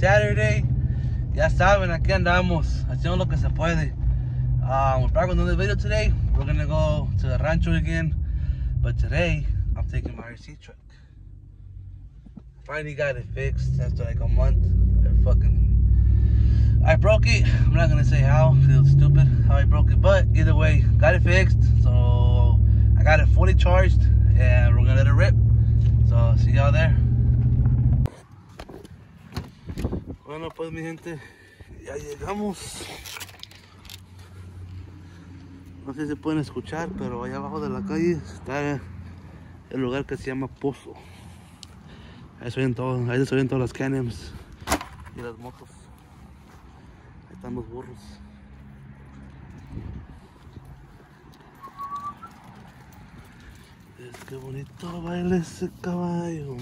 Saturday. Ya saben, aquí andamos, haciendo lo que se puede. We're back with another video today. We're gonna go to the rancho again. But today, I'm taking my RC truck. Finally got it fixed after like a month. I broke it. I'm not gonna say how, it was stupid how I broke it. But either way, got it fixed. So I got it fully charged and we're gonna let it rip. So see y'all there. Bueno, pues mi gente, ya llegamos. No sé si se pueden escuchar, pero allá abajo de la calle está el lugar que se llama Pozo. Ahí se oyen todas las Can-Ams y las motos. Ahí están los burros. Es que bonito baila ese caballo.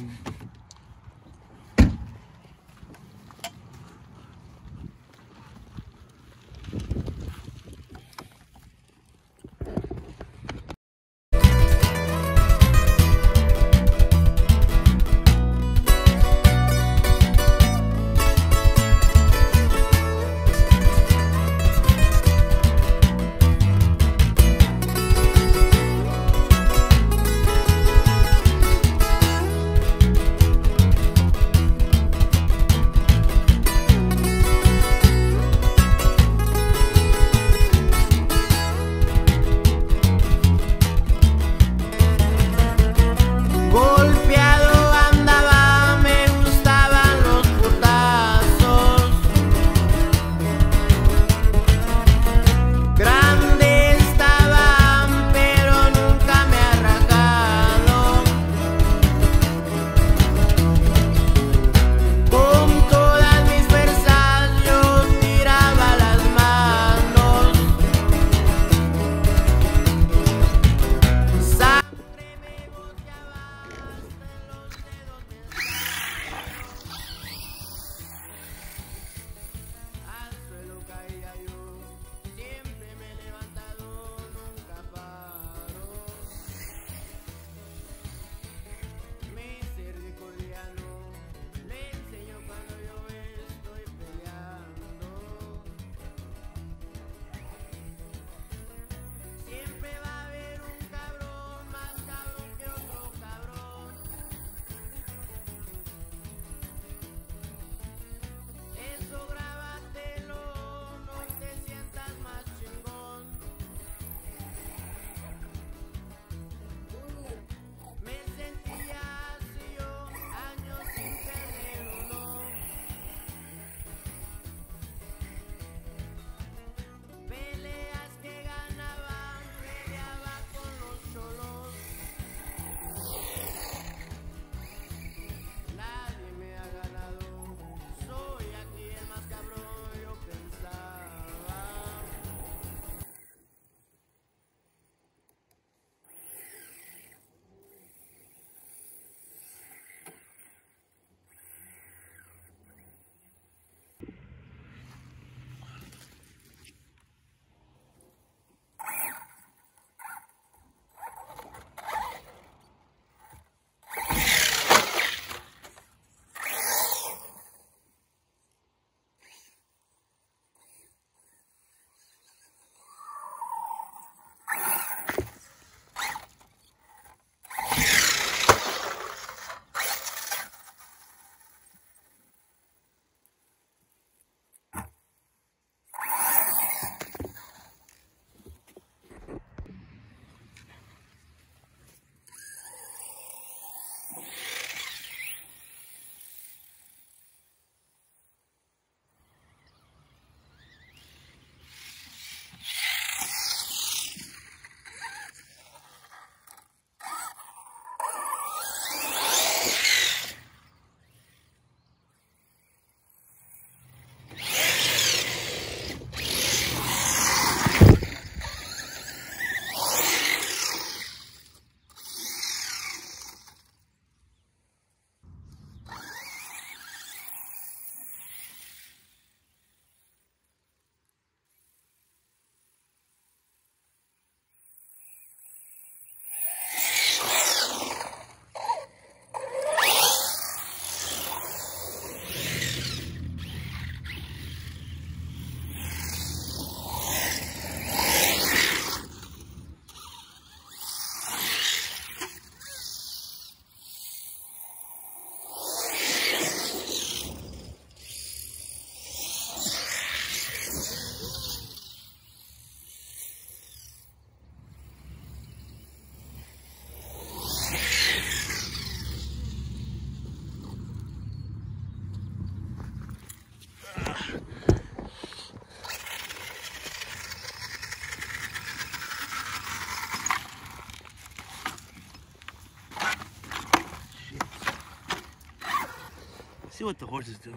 see what the horses do.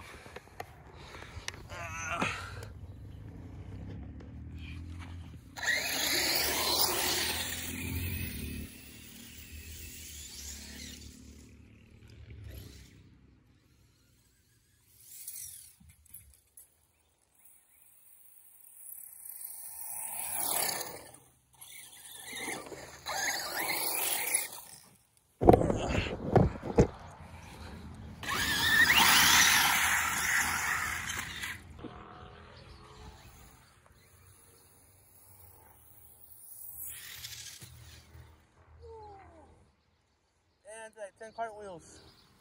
And like 10 cartwheels.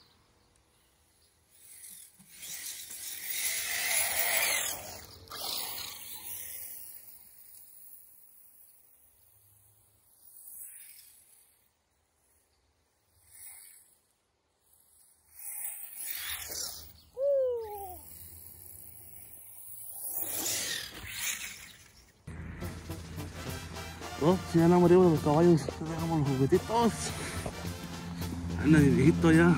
Oh, si ya no morimos de los caballos, dejamos los juguetitos. Anda mi viejito ya.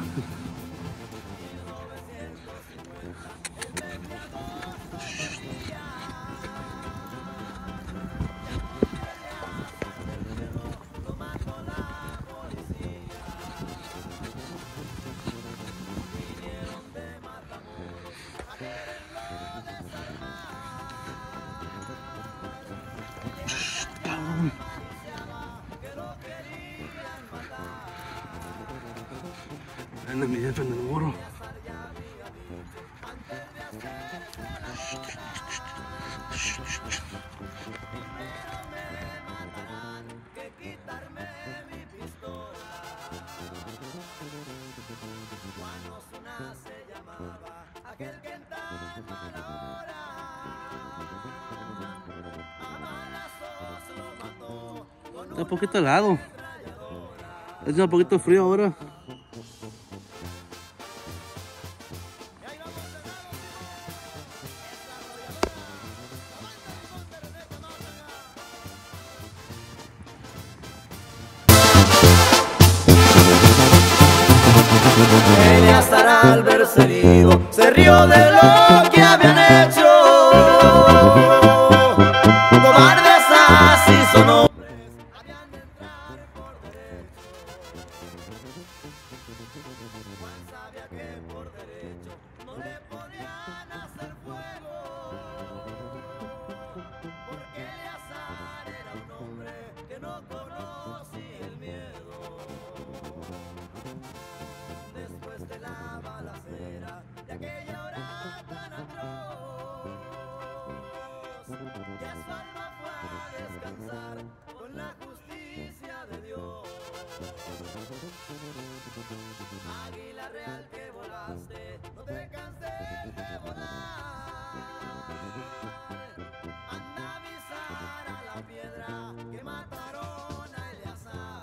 Anda mi jefe en el muro. Está un poquito helado. Es un poquito frío ahora. Ella estará al verse herido, se rió de lo que habían hecho. Cobardes así son hombres, habían de entrar por derecho. Juan sabía que por derecho no le podían hacer fuego, porque Eleazar era un hombre que no conocía el miedo. Después de la balacera, de aquella hora tan atroz, ya su alma fue a descansar con la justicia de Dios. Águila real que volaste, no te canses de volar. Anda a avisar a la piedra que mataron a Eleazar.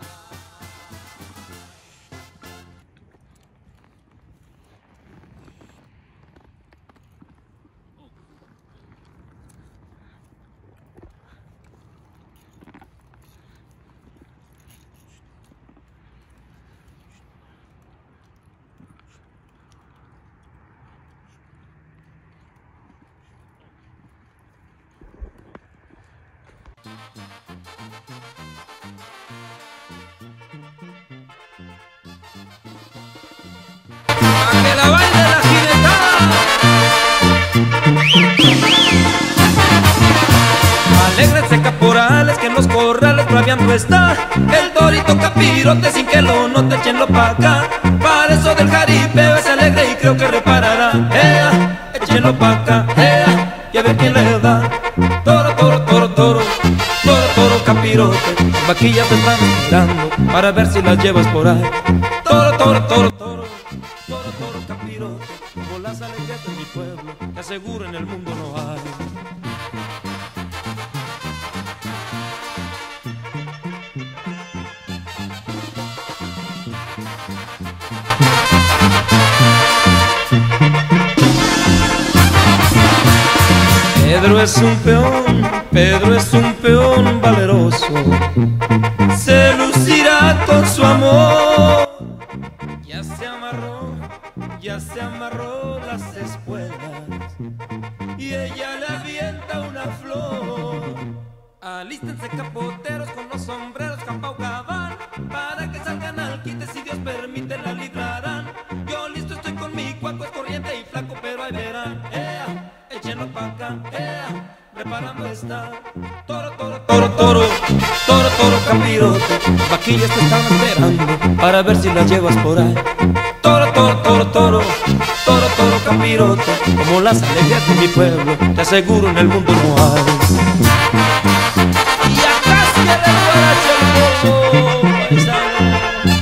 Que la baile la jinetada. Alégrense caporales que en los corrales braviando está el torito capirote sin que lo note, échenlo pa' acá. Para eso del jaripeo es alegre y creo que reparará. Échenlo pa' acá, y a ver quién le da. Toro, toro, toro, toro, toro, toro capirote. Vaquillas te están mirando para ver si las llevas por ahí. Toro, toro, toro, toro, toro, toro capirote. Con las alegrías de mi pueblo que aseguro en el mundo no hay. Pedro es un peón valeroso, se lucirá con su amor. Ya se amarró la flor. Alístense capoteros con los sombreros Campaucaban, para que salgan al quite, si Dios permite la librarán. Yo listo estoy con mi cuaco, es corriente y flaco, pero ahí verán. Échenlo pa' acá, preparando está. Toro, toro, toro, toro, toro, toro, capirote. Vaquillas te están esperando para ver si las llevas por ahí. Toro, toro, toro, toro, toro, toro, capirote. Como las alegrías de mi pueblo, te aseguro en el mundo no hay. Y acá cierra el guarache el polvo, paisano.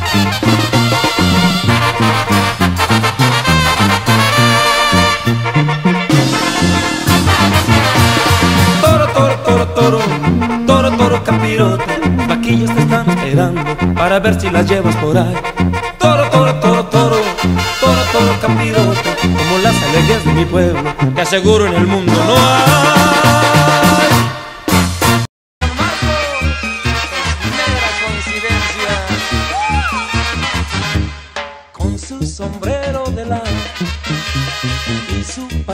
Toro, toro, toro, toro, toro, toro, capirote. Vaquillas te están esperando para ver si las llevas por ahí. Toro, toro, toro, toro, toro, toro, capirote. Como las alegrías de mi pueblo, te aseguro en el mundo no hay. Negra coincidencia, con su sombrero de lana y su